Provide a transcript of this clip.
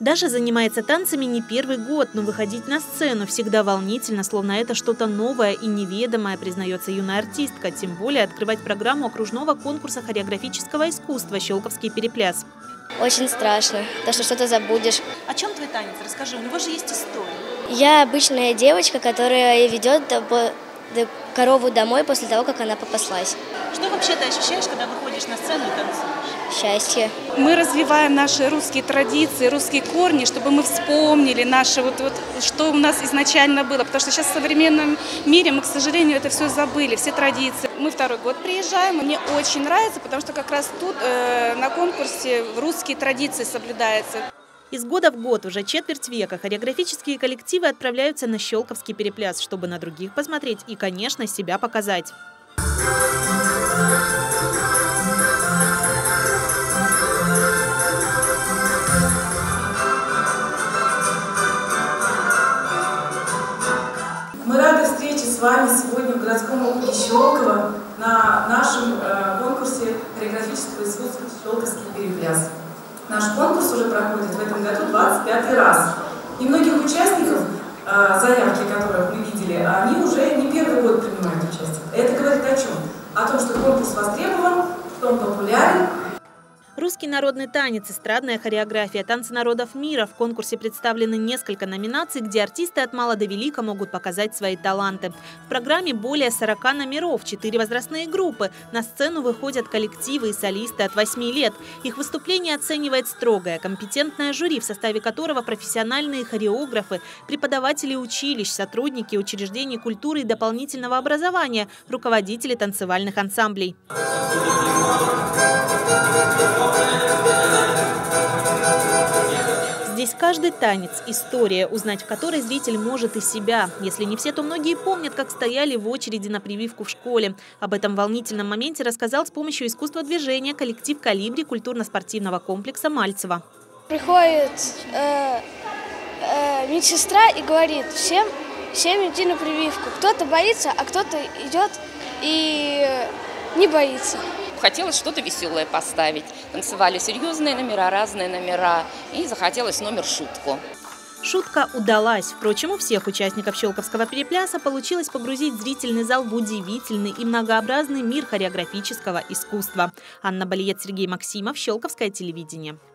Даша занимается танцами не первый год, но выходить на сцену всегда волнительно, словно это что-то новое и неведомое, признается юная артистка. Тем более открывать программу окружного конкурса хореографического искусства «Щелковский перепляс». Очень страшно, потому что что-то забудешь. О чем твой танец? Расскажи, у него же есть история. Я обычная девочка, которая ведет корову домой после того, как она попаслась. Что вообще ты ощущаешь, когда выходишь на сцену и танцуешь? Счастье. Мы развиваем наши русские традиции, русские корни, чтобы мы вспомнили наше, что у нас изначально было. Потому что сейчас в современном мире мы, к сожалению, это все забыли, все традиции. Мы второй год приезжаем, и мне очень нравится, потому что как раз тут на конкурсе русские традиции соблюдаются. Из года в год, уже четверть века, хореографические коллективы отправляются на Щелковский перепляс, чтобы на других посмотреть и, конечно, себя показать. Мы рады встрече с вами сегодня в городском округе Щелково на нашем конкурсе хореографического искусства «Щелковский перепляс». Наш конкурс уже проходит в этом году 25-й раз. И многих участников, заявки которых мы видели, они уже не первый год принимают участие. Это говорит о чем? О том, что конкурс востребован, что он популярен. Русский народный танец, эстрадная хореография, танцы народов мира. В конкурсе представлены несколько номинаций, где артисты от мала до велика могут показать свои таланты. В программе более 40 номеров, 4 возрастные группы. На сцену выходят коллективы и солисты от 8 лет. Их выступление оценивает строгое, компетентное жюри, в составе которого профессиональные хореографы, преподаватели училищ, сотрудники учреждений культуры и дополнительного образования, руководители танцевальных ансамблей. Здесь каждый танец – история, узнать в которой зритель может и себя. Если не все, то многие помнят, как стояли в очереди на прививку в школе. Об этом волнительном моменте рассказал с помощью искусства движения коллектив «Колибри» культурно-спортивного комплекса Мальцево. Приходит медсестра и говорит всем идти на прививку. Кто-то боится, а кто-то идет и не боится. Хотелось что-то веселое поставить. Танцевали серьезные номера, разные номера. И захотелось номер «Шутку». Шутка удалась. Впрочем, у всех участников Щелковского перепляса получилось погрузить зрительный зал в удивительный и многообразный мир хореографического искусства. Анна Балиет, Сергей Максимов, Щелковское телевидение.